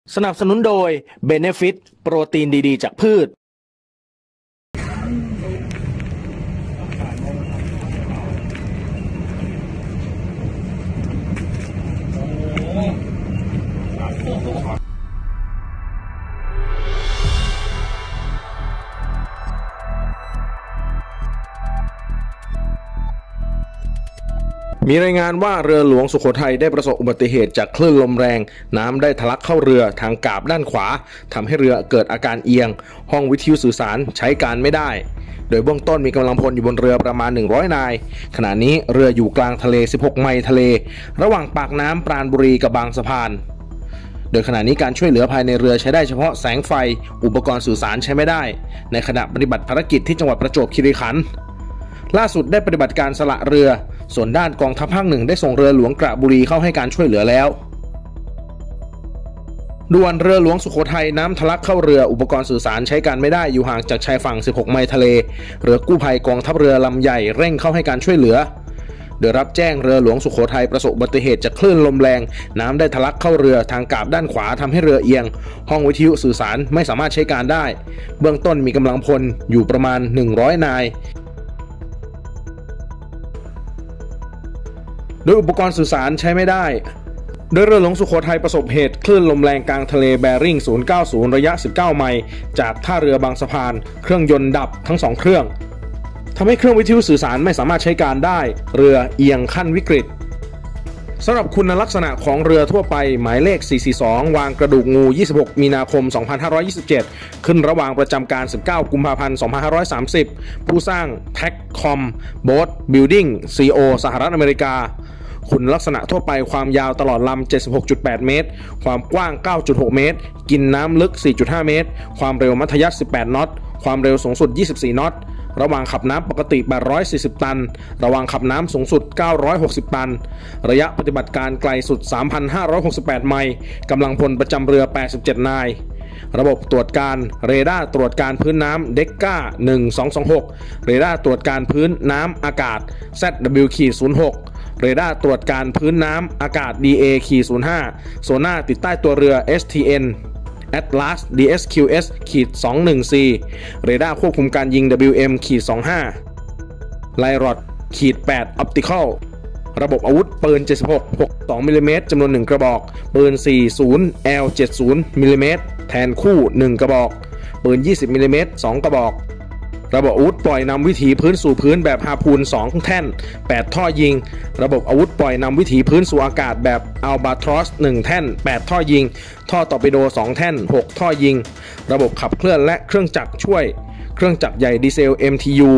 สนับสนุนโดย Benefit โปรตีนดีๆจากพืชมีรายงานว่าเรือหลวงสุโขทัยได้ประสบอุบัติเหตุจากคลื่นลมแรงน้ำได้ทะลักเข้าเรือทางกาบด้านขวาทำให้เรือเกิดอาการเอียงห้องวิทยุสื่อสารใช้การไม่ได้โดยเบื้องต้นมีกำลังพลอยู่บนเรือประมาณ100นายขณะนี้เรืออยู่กลางทะเล16ไมล์ทะเลระหว่างปากน้ำปราณบุรีกับบางสะพานโดยขณะนี้การช่วยเหลือภายในเรือใช้ได้เฉพาะแสงไฟอุปกรณ์สื่อสารใช้ไม่ได้ในขณะปฏิบัติภารกิจที่จังหวัดประจวบคีรีขันธ์ล่าสุดได้ปฏิบัติการสละเรือส่วนด้านกองทัพภาคหนึ่งได้ส่งเรือหลวงกระบุรีเข้าให้การช่วยเหลือแล้วด่วนเรือหลวงสุโขทัยน้ำทะลักเข้าเรืออุปกรณ์สื่อสารใช้การไม่ได้อยู่ห่างจากชายฝั่ง16ไมล์ทะเลเรือกู้ภัยกองทัพเรือลำใหญ่เร่งเข้าให้การช่วยเหลือโดยรับแจ้งเรือหลวงสุโขทัยประสบอุบัติเหตุจากคลื่นลมแรงน้ำได้ทะลักเข้าเรือทางกาบด้านขวาทำให้เรือเอียงห้องวิทยุสื่อสารไม่สามารถใช้การได้เบื้องต้นมีกำลังพลอยู่ประมาณ100นายโดยอุปกรณ์สื่อสารใช้ไม่ได้โดยเรือหลวงสุโขทัยประสบเหตุคลื่นลมแรงกลางทะเลแบริ่ง090ระยะ19ไมล์จากท่าเรือบางสะพานเครื่องยนต์ดับทั้ง2เครื่องทำให้เครื่องวิทยุสื่อสารไม่สามารถใช้การได้เรือเอียงขั้นวิกฤตสำหรับคุณลักษณะของเรือทั่วไปหมายเลข442วางกระดูกงู26มีนาคม2527ขึ้นระหว่างประจำการ19กุมภาพันธ์2530ผู้สร้าง TACCOM Boat Building CO สหรัฐอเมริกาคุณลักษณะทั่วไปความยาวตลอดลำ 76.8 เมตรความกว้าง 9.6 เมตรกินน้ำลึก 4.5 เมตรความเร็วมัธยัสถ์18น็อตความเร็วสูงสุด24น็อตระหว่างขับน้ำปกติ840ตันระหว่างขับน้ำสูงสุด960ตันระยะปฏิบัติการไกลสุด 3,568 ไมล์กำลังพลประจำเรือ87นายระบบตรวจการเรดาร์ตรวจการพื้นน้ำเด็กก้า1226เรดาร์ตรวจการพื้นน้ำอากาศ ZW-06เรดาร์ตรวจการพื้นน้ำอากาศ DA-05 โซน่าติดใต้ตัวเรือ STN Atlas DSQS-21C เรดาร์ควบคุมการยิง WM-25 ไลรอด-8 Optical ระบบอาวุธปืน76 62มิลลิเมตรจำนวน1กระบอกปืน40 L70 มิลลิเมตรแทนคู่1กระบอกปืน20มิลลิเมตร2กระบอกระบบอาวุธปล่อยนำวิถีพื้นสู่พื้นแบบฮาพูน2แท่น8ท่อยิงระบบอาวุธปล่อยนำวิถีพื้นสู่อากาศแบบอัลบาทรอส1แท่น8ท่อยิงท่อตอร์ปิโด2แท่น6ท่อยิงระบบขับเคลื่อนและเครื่องจักรช่วยเครื่องจักรใหญ่ดีเซล MTU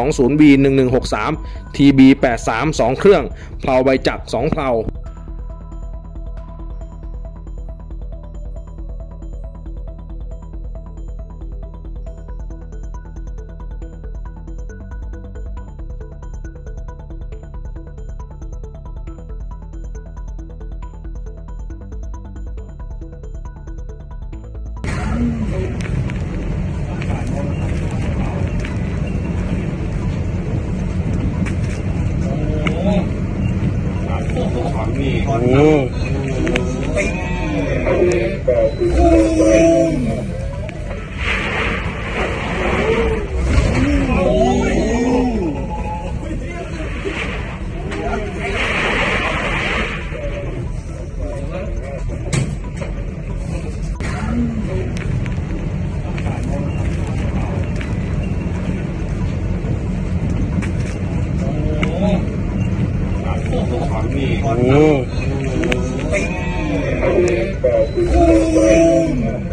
20B1163 TB83 2เครื่องเพลาใบจักร2เพลาโอ้